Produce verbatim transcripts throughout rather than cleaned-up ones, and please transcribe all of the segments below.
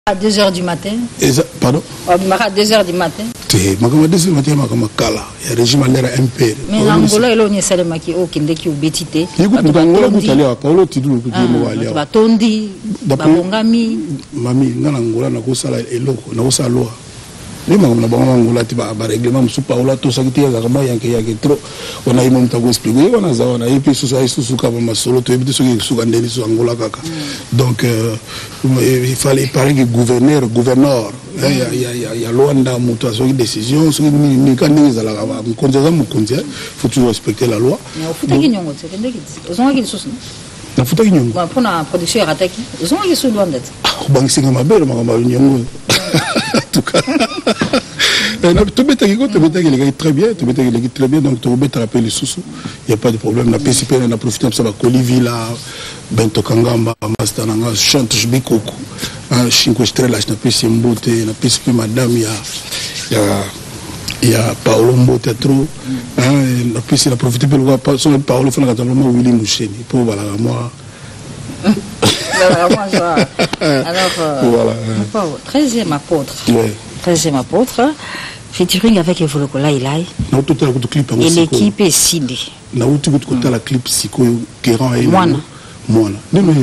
À deux heures du matin. Pardon? À deux heures du matin. C'est ma deux heures du matin, ma comme Kala. Il y a régime à l'air M P. Mais l'Angola, il y a Salema qui est qui est bétité. Écoute, l'Angola, vous allez à Paulo Tidou, vous allez à Tondi, Babongami. Mami, l'Angola n'a pas ça, n'a pas ça loi. Les gens qui ont un règlement, tout ça qui est trop. On a eu mon temps expliqué, on a eu plus de sous solo, donc il fallait parler que gouverneur, gouverneur, il y a Luanda, Moutaso, une décision, il faut toujours respecter la loi. Na futa kinyongo. Ba pona production rataki. Ils ont yesu Luanda. Ah, bangi ma belle ma ma nyongo. En tout cas. Na to beta ki ko to beta ki les très bien, to beta ki les très bien donc to beta rappel les sous. Il y a pas de problème na P C P na profiter de ça ba Kolivi la Bento Kangamba master na chante jbikoko. Ah cinco estrelas na P C Mbote na P C P madame ya ya il y a Paolo Mbotetro, hein, la plus il a profité pour le voir, Paolo fait la catalogue Willy Moucheni, pour voilà, moi. Alors, voilà. treizième apôtre. treizième apôtre, featuring avec Evolokola Ilai. Et l'équipe est Sidi. Na où tu peux te la clip Siko Kéran et Moana. Moana.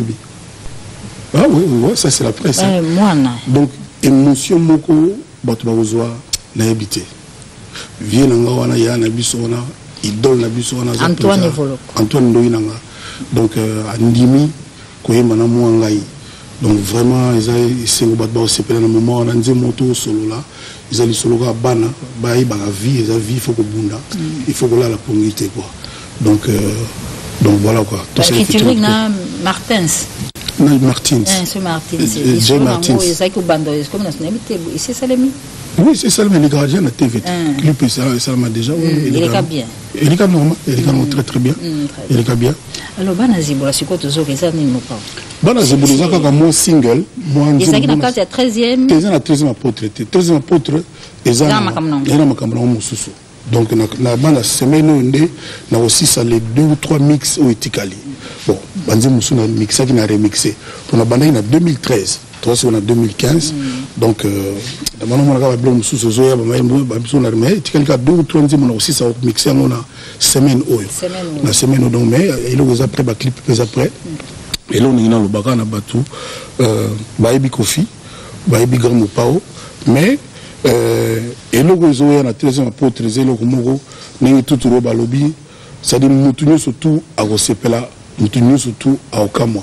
Ah oui, oui, ça c'est la presse. Moana. Donc, émotion moko, Batubaozoa, n'a habité. Vieux nanga wana ya na biso wana idole na biso wana Antoine Evoloko Antoine Ndoyi nanga donc andimi koyema na mo ngai donc vraiment ils a sengo bat ba sepela na moment na nze moto solo là ils ali solo ka bana ba yi ba vie ils a vie faut ko bunda il faut ko la la pongité quoi donc euh, donc voilà quoi tout ça featuring na Martins na Martins c'est Martins c'est Jay Martins c'est que bando est comme nationalité ici Salemi. Oui, c'est ça, mais les gardiens de T V. Le clip, ça m'a déjà. Il est bien. Il est normal. Il est très très bien. Il est bien. Alors, Banazibola, c'est quoi toujours les années nous pas? Banazibola, c'est comme moi single. Et ça qui n'a pas été treizième. treizième la treizième apôtre. treizième apôtre, et ça. Il y a un makamron moussou. Donc, na bande semaine on a aussi ça les deux ou trois mix au Etikali. Bon, Banzi Moussou na mixé qui n'a remixé. On a bandé en deux mille treize. Toi, c'est en deux mille quinze. Donc, dans mon moment, on a Moussou Zoya, on a deux ou trois on a aussi ça mixé on a semaine haut. La semaine haut, donc, mais il y a après, bah clip plus après. Et là, on est dans le baga, on a battu, Baïbi Kofi, Baïbi Grand Pao, mais et là, on a treize ans pour treize ans, on a tout le lobby, c'est-à-dire nous surtout à Rosepela, nous surtout à Okamwa.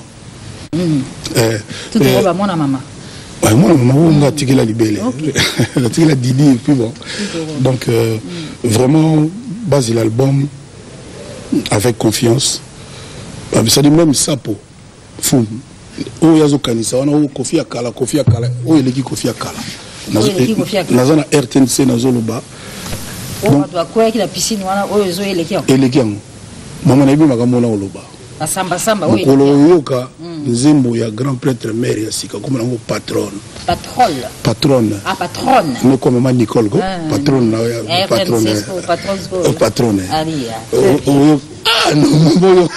Tout le monde à mon maman. Ouais, moi, maman, on a tiré la libellée. On a tiré la Didi et puis bon. Donc, euh, vraiment, base l'album avec confiance. Ça dit même Sapo. Fou. Oh, yazo kanisa. On a Kofi Akala, Kofi Akala. Oh, il est qui Kofi Akala. Nazana R T N C, Nazoloba. Oh, on doit quoi avec la piscine, oh, il est qui. Il est qui. Maman, n'a pas magamona oloba. Samba Samba, oui. Yoka, Zembo, il y a grand prêtre mère, il y a comme un patron. Patronne. Patronne. Ah, patronne. Nous, comme ma Nicole, patronne. Patronne. Patronne. Ah, non,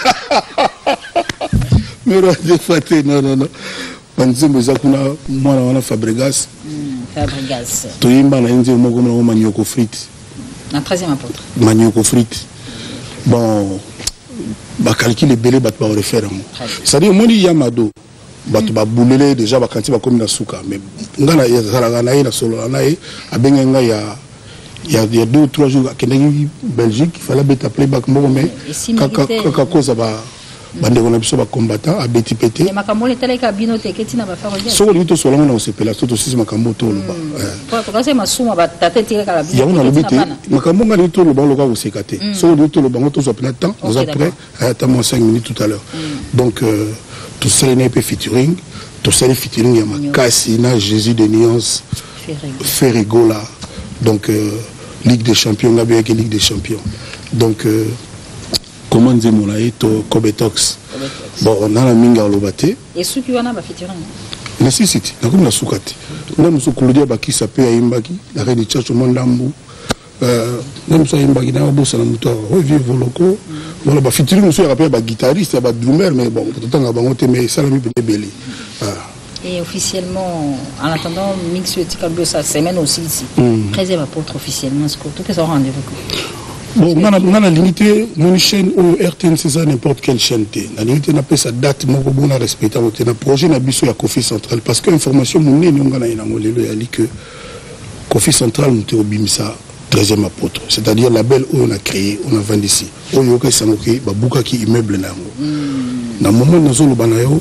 mais non, non, non. Banzembo, Zakuna, moi, on a Fabregas. Fabregas. Tu y vas, on a Manioko frites. La treizième apôtre. Manioko frites. Bon. Bah calcul est belé bah tu vas refaire. C'est-à-dire moi il y a mado bah tu vas bouler déjà bah quand tu vas comme la souka mais ngana ya zalagana na solo na e abenga nga ya il y a il y a deux ou trois jours à Belgique il fallait mettre playback moi mais kaka cause bah bande on a besoin de combattant à Betty Pété mais makambo est allé cabine te ketina ba faire regarder so on dit solo on se pela tout aussi makambo to lo ba pour quand c'est masuma ba tata tire kala il y a on a le bité makambo ngani to lo ba lo ka osekate so on dit to lo ba to so plein temps nous après attends cinq minutes tout à l'heure donc tout ça n'est pas featuring tout ça est featuring il y a Makasina Jésus de Nuance Ferrigola donc Ligue des champions la bien Ligue des champions donc comment dire mon aïto Kobetox bon on a la minga lobate et ceux qui wana ba featuring mais si si na comme la soukati on a kuludia baki sapé à imbaki la reine de church mondambu euh même ça imbaki na bossa na muto o vieux voloko voilà ba featuring monsieur rappelle ba guitariste ba drummer mais bon tout temps ba bango te mais ça la mi belé Et officiellement, en attendant, Mix Etikalo, ça semaine aussi ici. treizième apôtre officiellement, est-ce que tout est en rendez-vous? Bon, on a limité mon chaîne au R T N C, ça n'importe quelle chaîne. On a limité sa date, on a respecté le projet n'a biso ya Kofi Central. Parce que l'information, on a dit que Kofi Central, nous avons bimisa treizième apôtre. C'est-à-dire la belle où on a créé, on a vendu ici. Où il y a qui immeuble. Dans le moment où nous avons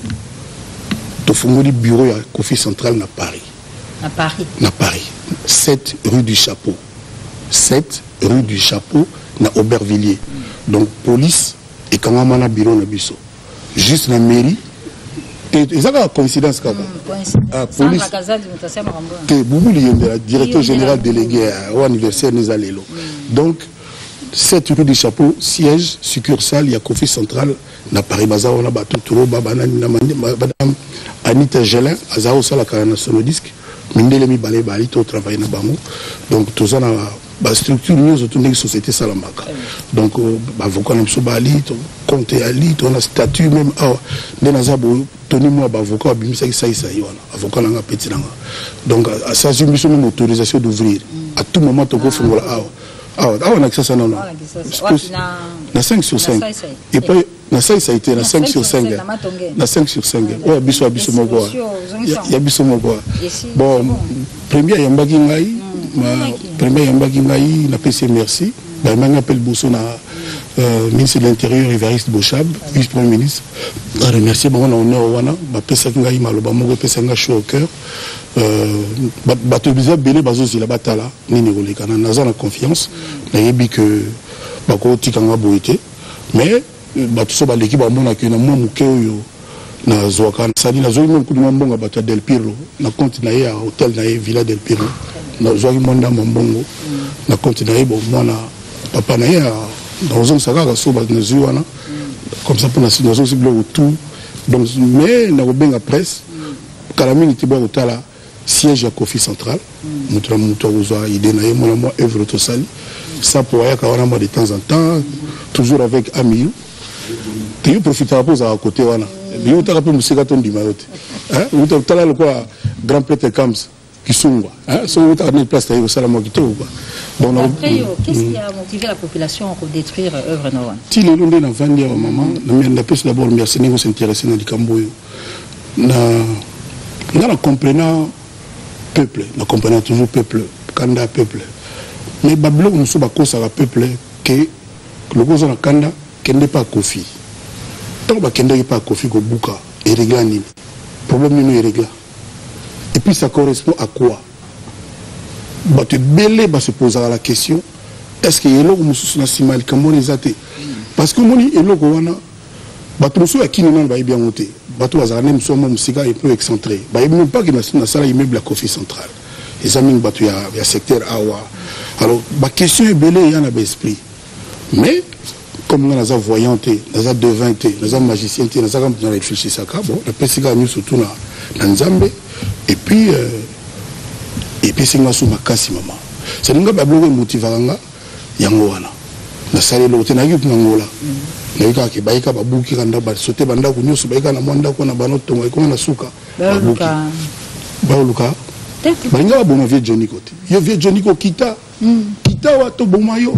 le bureau à Kofi Central à Paris. À Paris. À Paris. sept rue du Chapeau. sept rue du Chapeau, na Aubervilliers. Mm. Donc, police et quand on a un bureau na biso. Juste la mairie. Et ça a une coïncidence. Mm, ah, police. Que Boubou le directeur général délégué au anniversaire des Alélo. Mm. Donc, sept rue du Chapeau, siège, succursale, il y a Kofi Central, na Paris Baza, on a battu Touro, Madame Anita Gelin, Azao Salaka na Sonodisque, Mindelemi Balé Bali, tout travail na Bango. Donc, tout ça, la structure nous autour de la société Salamaka. Donc, avocat Namso Bali, compte Ali, on a statut même à Denazabo, Tony moi, avocat Bimisa Saïsa, avocat Langa Petit Langa. Donc, à ça, j'ai mis une autorisation d'ouvrir. À tout moment, tu peux faire la. Ah, on a accès à ça, non, non. Na cinq sur cinq. Et puis, na cinq, ça a été na cinq sur cinq. Na cinq sur cinq. Oui, Abisso, Abisso Mogoa. Il y a Abisso Mogoa. Bon, première Yambagi Ngai, première Yambagi Ngai, na P C merci. Je m'appelle Bousso, ministre de l'Intérieur, Évariste Bochab, vice-premier ministre. Je remercie, bon, on est au Wana, je pèse Ngai Maloba, je pèse Ngai chaud au cœur. Bato bizarre belé bazozi la batala nini roleka na naza na confiance na yebi que bako tikanga boité mais bato so ba l'équipe ba mona que na mo muke oyo na zoaka sali na zoyi mo kuduma mbonga bato Del Pirlo na compte na ya hôtel na ye Villa Del Pirlo na zoyi monda mbongo na compte na ye bon mona papa na ya dans zone saka so ba na zuana comme ça pour na situation cible autour donc mais na benga presse kalamini tiba otala siège à Kofi Central, nous avons idée moi moi œuvre tout sali, ça pour y avoir de temps en temps, toujours avec Amiou. Tu profites à poser à côté wana. Nous t'as rappelé musique à ton dimaote. Hein? Nous t'as là le quoi grand Peter Kams qui sont hein, sont t'as une place d'ailleurs au Salamo qui tout quoi. Bon après qu'est-ce qui a motivé la population à détruire œuvre Noan? Si les longs dans vingt ans maman, on a pu d'abord merci nous s'intéresser dans le Camboyo. Na na comprenant peuple, nous comprenons toujours peuple, Kanda peuple. Mais Bablo nous sommes à cause de peuple que le cause de Kanda qui n'est pas Kofi. Tant que n'est pas Kofi que Bouka est réglé. Problème est réglé. Et puis ça correspond à quoi? Bah tu belé bah se poser la question est-ce que yelo nous sommes na simal comment les athées? Parce que moni yelo ko wana bah tout ce qui nous va bien monter. Bateau Azarane, nous sommes un peu excentré. Il n'y a même pas que nous avons un immeuble à Kofi Central. Les amis, il y a un secteur Awa. Alors, la question est belle, il y en a l'esprit. Mais, comme nous avons voyanté, nous avons devinté, nous avons magicienté, nous avons réfléchi à ça, bon, la personne a mis surtout dans Nzambe. Et puis, et puis, c'est un makasi maman. C'est un peu de motivation, il y a un peu de salé l'autre, il y a un peu de naika ke baika babuki kanda ba sote banda ku nyoso baika na mwanda ko na banoto ngoi ko na suka babuki bauluka bainga ba vieux Johnny côté yo vieux Johnny ko kita kita wa to bomayo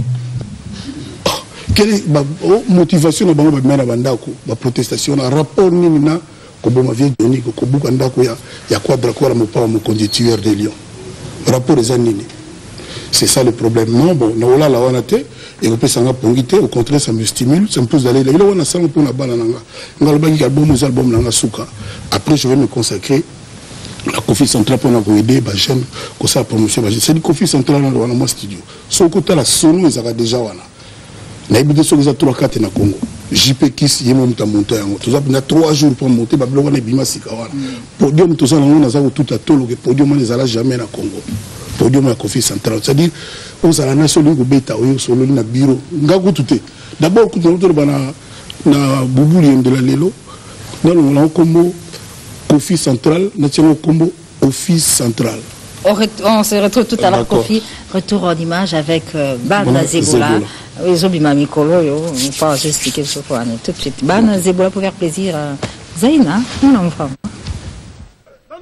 quelle ba motivation na bango ba mena banda ko ba protestation na rapport nini na ko boma vieux Johnny ko ko buka ndako ya ya quadra ko la mo pa mo conducteur de Lyon rapport les années c'est ça le problème non bon na wala la wana te et on peut s'en apprendre au contraire ça me stimule ça me pousse d'aller là il on a ça pour la balle nanga ngaloba ki album aux albums nanga suka après je vais me consacrer à Kofi Central pour nous aider ba jeune ko ça promotion ba c'est du Kofi Central dans wana studio so côté la sono ezaka déjà wana na ibide so za trois quatre na Congo J P Kiss yemo mta monter yango tout ça na trois jours pour monter ba bloko na bima sika wana podium tout ça na za tout à tolo que podium ne zala jamais na Congo podium ya Kofi Central c'est-à-dire on a la nation de beta ou solo na bureau ngaku tout d'abord quand on bana na bubuli de la lelo dans le combo Kofi Central national combo Office Central. On se retrouve tout à l'heure Kofi retour en image avec euh, Bana Zebola les obima mikolo on pas expliquer ce fois tout de suite Bana Zebola pour faire plaisir à Zaina non non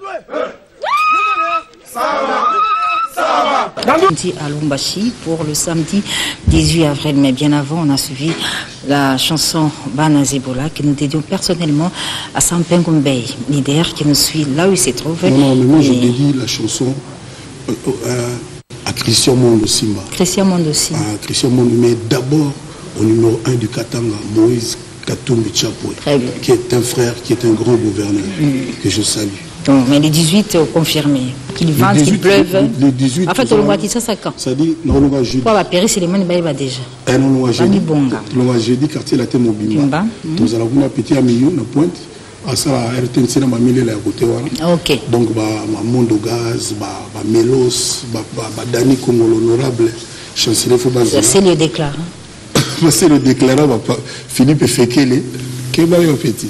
À Lumbashi pour le samedi dix-huit avril, mais bien avant, on a suivi la chanson Bana Zebola que nous dédions personnellement à Sampeng Mbey, leader qui nous suit là où il se trouve. Non, non, mais moi et... je dédie la chanson euh, euh, à Christian Mondo Simba. Christian Mondo Simba. À Christian Mondo, mais d'abord au numéro un du Katanga, Moïse Katumbi Chapoué, qui est un frère, qui est un grand gouverneur, mm. que je salue. Donc, mais les dix-huit confirmés, qu'il vente, qu'il pleuve. Les dix-huit. En fait, on voit ça, ça quand ça dit, non, on va jeudi. Pour la péri, c'est les mains de déjà. Eh non, on va jeudi. On va jeudi, quartier la thé mobile. Nous allons vous petit à milieu, na pointe. À ça, R T N C, na mamile la côté voilà. Ok. Donc, bah, ma monde au gaz, bah, bah, Mélos, bah, bah, Dani comme l'honorable chancelier Foubaza. C'est le déclarant. C'est le déclarant, bah, Philippe Fekele, qui est bien petit.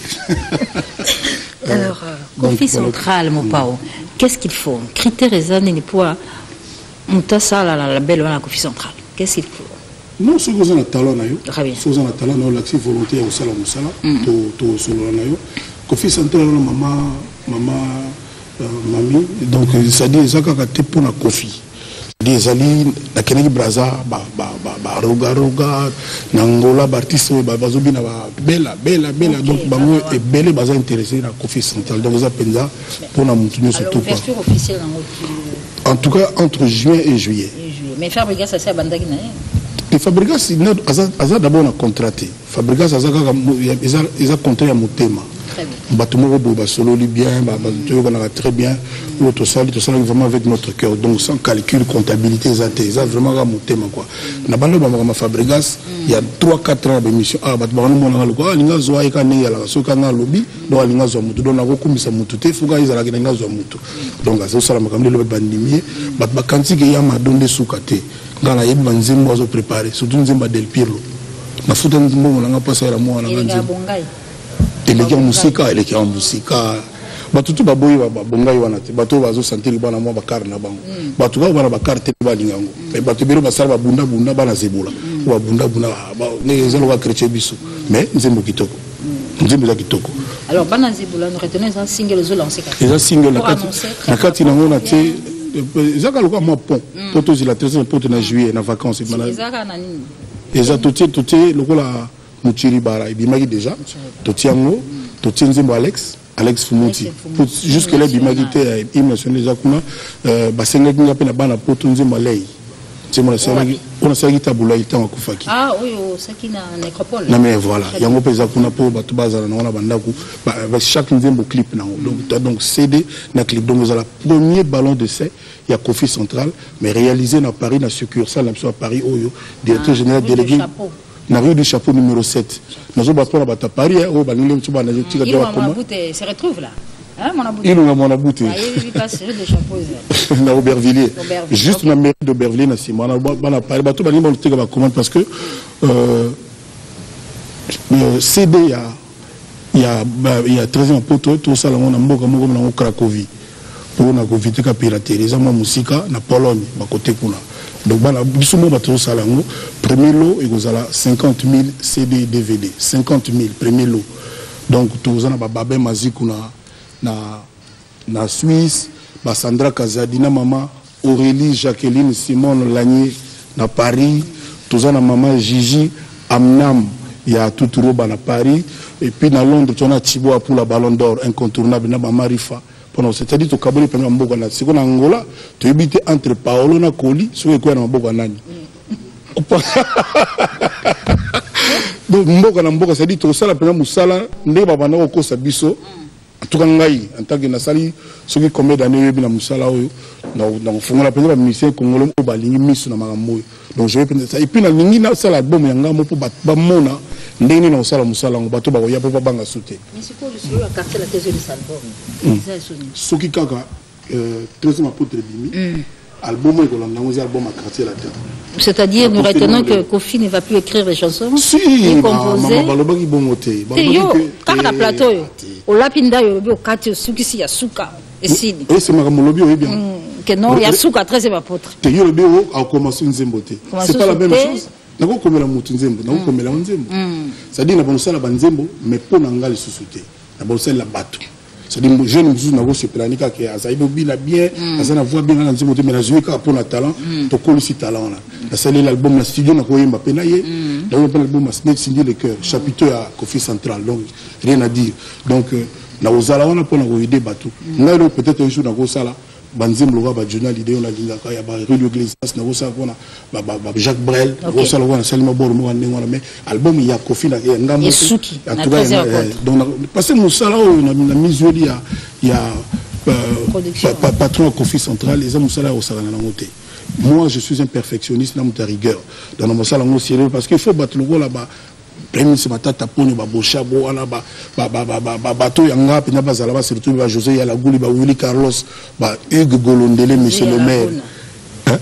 Alors, euh, Kofi central, mon pao, qu'est-ce qu'il faut? Critères et années pour monter ça la belle la Kofi central. Qu'est-ce qu'il faut? Non, ce que vous avez talent na yo. Très bien. Ce que vous avez talent na l'action volontaire au salon musala, to to solo na yo. Kofi central na maman maman mamie, donc ça dit ça quand tu pour na Kofi. Des alliés, la Kennedy Braza, ba ba ba ba roga roga, Nangola, Bartiso, ba bazobi na ba bella bella bella, donc bango est belle baza intéressé na Kofi central. Donc ça penza pour na mutunyo surtout pas. L'ouverture officielle en tout cas entre juin et juillet. Mais Fabrigas ça c'est bandagi na. Et Fabrigas aza d'abord na contraté. Fabrigas aza ka ils a ils a contrat à motema. Batumoro boba solo bien, bah très bien. L'autre salle, tout ça vraiment avec notre cœur. Donc sans calcul, comptabilité, ça vraiment mon thème quoi. Na bando ba ma Fabregas, il y a trois quatre ans d'émission. Ah bah ba no mona ko alinga zo ay kan ya la so kan na lobby, do alinga zo mutu do na ko kumisa mutu te fuga izala ke nga zo mutu. Donc azo sala makamle lo bandimie, ba ba kanti ke ya ma donde sukate. Ngala yebi banzembo azo préparer, surtout nzemba del Pirlo. Na futa nzembo na nga pasa la mo na nzembo. Il est en musique, il est en musique. Batutu baboyi babongai wana te bato bazo sentir bana mo bakar na bango bato ga bana bakar te balingango mais bato biro basala babunda bunda bana zebola babunda bunda ba ne zelo ka chrétien biso mais nzembo kitoko nzembo kitoko. Alors bana zebola nous retenons un single zo lancé ka eza single na kati na kati na ngona te ezaka lokwa mo pont poto zila treize poto na juillet na vacances ezaka na nini eza totie totie lokola Muchiri bara ibimaki déjà totiango totie nzembo Alex Alex Fumuti jusque là bimagité hymne national déjà kuna basenga kinga pe na bana poto nzembo lei nzembo na sala on a sala tabula ita wakufaki ah oui saki na nécropole na mais voilà yango peza kuna po bato bazala na wana bandaku chaque nzembo clip na donc donc C D na clip donc vous la premier ballon de c'est il y a Kofi central mais réalisé na Paris na succursale à Paris oyo directeur général délégué na rue du chapeau numéro sept. Nous avons pas à Paris, au Banilé, tu vas aller tirer de la commune. Se retrouve là. Hein, mon abouté. Il nous a mon abouté. Il passe rue du chapeau. Na Aubervilliers. Juste na mairie d'Aubervilliers, na Simon. Na bana Paris, bateau Banilé, on tirer la commande parce que euh, C D, il y a il y a il y a treize ans pour tout ça, on a beaucoup beaucoup na Cracovie. Pour na éviter la piraterie, ça ma musique na Pologne, ba côté kuna. Donc, le premier lot, il y a cinquante mille C D D V D. cinquante mille, premier lot. Donc, tout ça, Babé Mazik na Suisse, Sandra Kazadina, maman, Aurélie, Jacqueline, Simone Lagné, na Paris, tout ça, maman Gigi, Amnam, il y a tout robe à Paris. Et puis, dans Londres, tu as Thibaut pour la Ballon d'Or, incontournable, na maman Rifa. C'est-à-dire que Kabuli pendant Mboka na c'est qu'on Angola tu habites entre Paolo na Koli sur quoi na Mboka nani donc Mboka na Mboka c'est-à-dire tout ça la pendant musala ndé baba na ko sabiso tout ngai en tant que nasali ce qui combien d'années yebi na musala oyo donc donc fonga la pendant musicien congolais ko balingi misu na makambo donc je vais penser ça et puis na lingi na sala album yanga mo po ba mona ndenge na osala musala ngo bato ba ko ya po banga sauter mais c'est quoi le la carte la thèse de album soki kaka treize apôtre bimi album est colonne dans album à quartier la terre c'est-à-dire nous retenons que Kofi ne va plus écrire les chansons si ni composer baloba ki bongote baloba ki kaka na plateau au lapinda yo bi okati suki si ya suka esini et c'est makambo lobi o bien que non ya suka treize apôtre te yo lobi o a commencé nzembo te c'est pas la même chose nako komela mutu nzembo nako komela nzembo c'est-à-dire na bonusala ba nzembo mais pona ngali susute na bonusala bato c'est-à-dire jeune mususu na go sepelani ka ke azaïbe bien bien azana voix bien na nzimo te mais na jouer ka pour na talent to ko si talent là na sali l'album na studio na ko yemba pena ye donc l'album na Snake Cindy le cœur chapitre à Kofi Central donc rien à dire donc na ozala wana pour na ko aider batou ngalo peut-être un jour na go sala banzim lo ba journal idée on a dit ka ya ba Radio Iglesias na go sala kona ba ba Jacques Brel go sala wana Salima Bor mo wane ngona mais album ya Kofi na ngam Yesuki en tout cas donc parce que musala na na misoli ya ya patron Kofi Central les hommes musala au sala na monter. Moi je suis un perfectionniste na monter rigueur dans mon salon au sérieux parce qu'il faut battre le go là-bas. Prémisse matata poni ba boshabo wana ba ba ba ba ba bato yanga pena bazala ba surtout ba José ya la gouli ba Willy Carlos ba Hugues Golondele monsieur le maire hein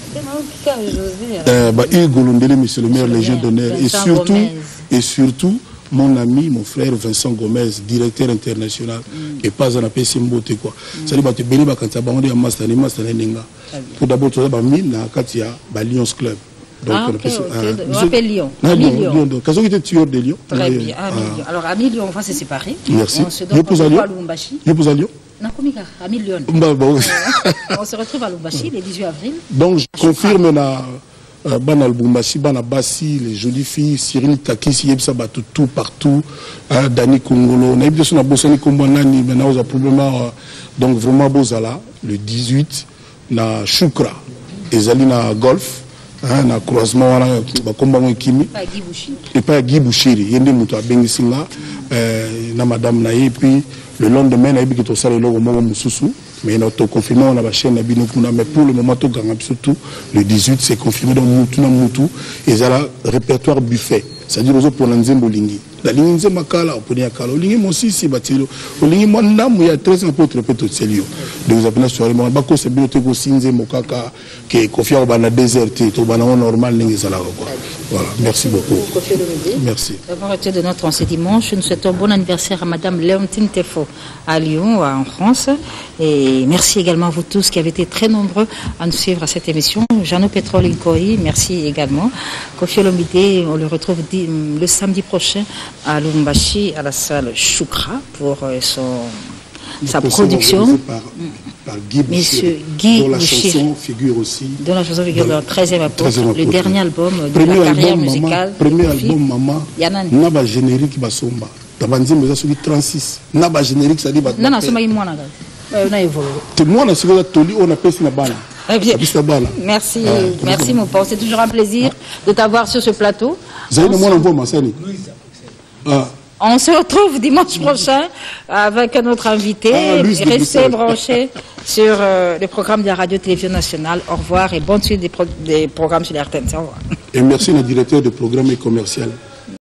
euh ba Hugues Golondele monsieur le maire légion d'honneur et surtout et surtout mon ami mon frère Vincent Gomez directeur international et pas en A P C Mbote quoi ça dit ba te beni ba kanta ba on master ni master ninga pour d'abord to ba mine na katia ba Lions Club. Donc, ah, ok, ok. On euh, appelle Lyon. Ah, Lyon, Lyon. Donc, quand on était tueur de Lyon. Très bien. Ah, ah. Alors, à Lyon, on va se séparer. Merci. On se retrouve à Lubumbashi. Je vous à Lyon. Non, comment à Lyon. Bah, bah, oui. On se retrouve à Lubumbashi le dix-huit avril. Donc, je confirme la Bana Lubumbashi, Bana Bassi, les jolies filles, Cyril Takis, Yebsa Batou, tout partout, Dani Kongolo. On a eu besoin de Bossani Kombanani, maintenant, on a probablement, donc vraiment Bozala, le dix-huit, na Choukra, et Zalina Golf. Na croisement wana bakomba ngo kimi et pas Guy Bouchiri yende muto abengisinga na madame na et puis le lendemain na yebiki to sala loko mo mususu mais na to confirmé on a ba chaîne na bino kuna mais pour le moment to ganga surtout le dix-huit c'est confirmé dans mutu na mutu et ça répertoire buffet c'est-à-dire aux pour nzembo lingi la lingi nzemba kala oponi ya kala lingi mosi si batilo lingi mwana mu ya treize ans pour tromper tout celio de vous appeler soirée moi ba ko se binote ko sinze mokaka que confia ba na déserté to ba na normal lingi sala quoi voilà merci beaucoup merci d'avoir été de notre en ce dimanche. Nous souhaitons bon anniversaire à madame Léontine Tefo à Lyon en France et merci également à vous tous qui avez été très nombreux à nous suivre à cette émission. Jeannot Pétrole Incoï, merci également. Kofi Olomide, on le retrouve le samedi prochain à Lubumbashi, à la salle Choukra, pour son, sa production. Par, par Guy Monsieur Guy dont la Bouchir, chanson figure aussi. Dont la chanson figure dans le treizième apôtre, le apôtre. dernier album de premier la carrière album, musicale. Maman, premier album, Maman, Yanani. Naba générique Basomba. Tabanzi Meza celui trente-six. Naba générique, ça dit Basomba. Non, non, c'est moi, on a évolué. Tout le monde a suivi la toli, on a passé la balle. Merci, ah, merci mon père. C'est toujours un plaisir de t'avoir sur ce plateau. On se retrouve dimanche prochain avec notre invité. Ah, Restez branchés sur euh, le programme de la radio-télévision nationale. Au revoir et bonne suite des, pro des programmes sur la R T N. Au revoir. Et merci le directeur de programme et commercial.